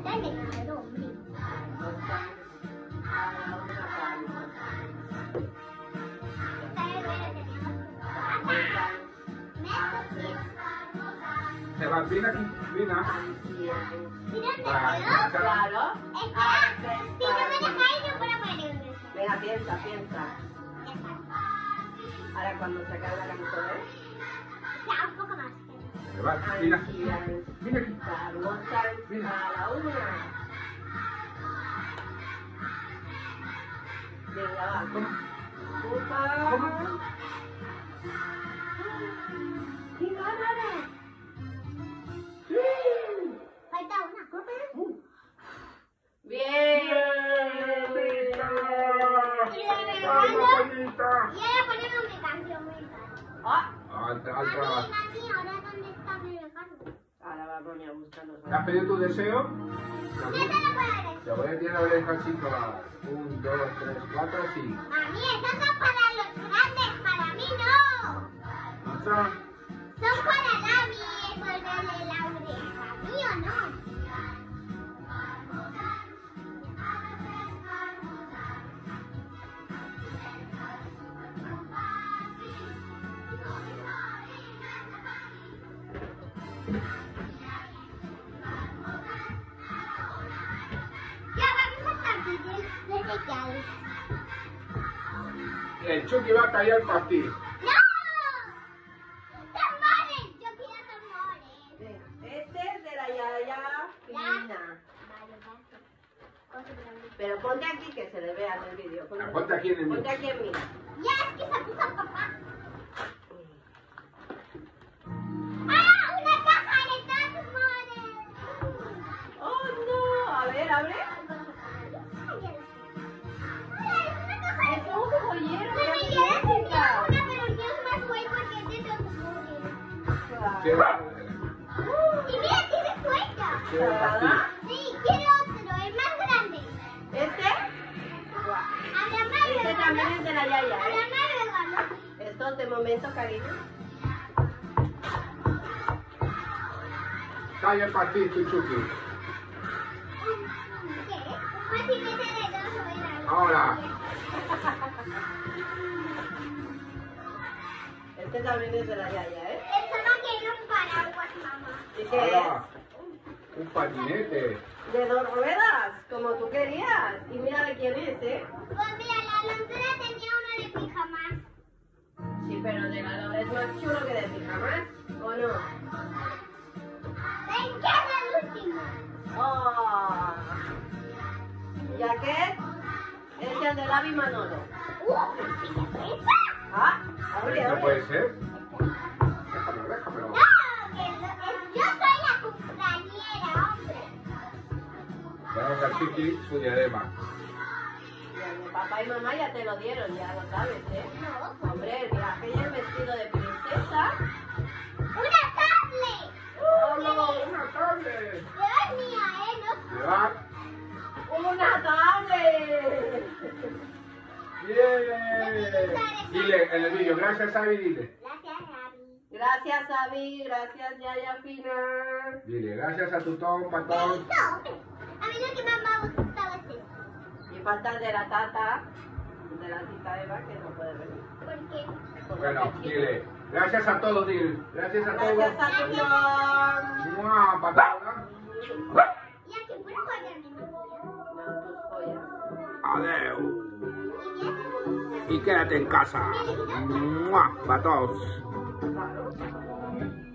Se va, ven aquí, ven aquí. Claro. Si no me dejáis, yo puedo poner un beso. Venga, piensa. Ahora cuando se acabe la camiseta, Ya, un poco más. Se va, ven aquí. Ven aquí. Ven a la una. Venga, va. Opa. ¡Qué bárbara! Falta una copa. ¡Bien! Y ahora ponemos mi canción muy rara. ¡Ah! Alta. Mami, ahora dónde está mi regalo. Ahora va Mami a buscarnos. ¿Te has pedido tu deseo? ¿Qué te lo puedo Te voy a tirar a ver el cachito. 1, 2, 3, 4, sí. Mami, esas son para los grandes, para mí no. ¿Otra? Son para Dami, eso es de la oreja. ¿Mío no? Ya vamos a partir de regalos. El Chucky va a caer al pastil. ¡No! ¡Tambores! Yo quiero tambores. Este es de la Yaya Fina. Vale, gracias. Cosa grande. Pero ponte aquí que se le vea en el vídeo. Ponte aquí en el Ponte mío. aquí en mí. Ya, es que se puso papá. ¡Ah! ¡Una caja de tambores! ¡Oh, no! A ver, abre. Es un joyero. Pero qué yo le tenía bonita. una, pero el mío es más guay porque es de tambores. Sí, Y mira, tiene suelta. quiero el pastil. Sí, quiero otro, es más grande. ¿Este? Además, Este también es de la Yaya, ¿eh? además regalo. Estos de momento, cariño. Cae el pastil, tu Chucky. ¿Qué? Un patinete de 2 ruedas. Ahora. Este también es de la Yaya, ¿eh? Esto no quiere un paraguas, mamá. ¿Y qué es? Ahora. Un patinete. De 2 ruedas, como tú querías. Y mira de quién es, ¿eh? Pues mira, la Alondra tenía uno de pijamas. Sí, pero el regalador es más chulo que de pijamas, ¿o no? ¡Ven, que es el último! ¡Oh! Jacket es el de Lavi Manolo. ¿Sí que cuesta? Ah, abre, No abre. puede ser. Déjamelo. No, yo soy la cumpleañera, hombre. Damos al Chucky su diadema. Y el de papá y mamá ya te lo dieron, ya lo sabes, ¿eh? No. Hombre, el viaje y el vestido de princesa. ¡Una tablet! ¡Oh, no! ¡Una tablet! Pero es mía, no. Llevar. ¡Una tablet! ¡Bien! Dile en el vídeo, gracias Abby, dile. Gracias, Gaby. Gracias, Abby. Gracias, Yaya Fina. Dile, gracias a tutón, ¿Te patón. gustó? A mí lo que más me gustaba es esto. Y falta el de la tata, de la tita Eva, que no puede venir. ¿Por qué? Bueno, dile, gracias a todos, dile. Gracias a todos. Gracias a tutón. ¡Mua, patona! Y aquí puedo poner mi No, tus joyas. Adeu. Y bien. Y quédate en casa. ¡Mua, para todos! Claro.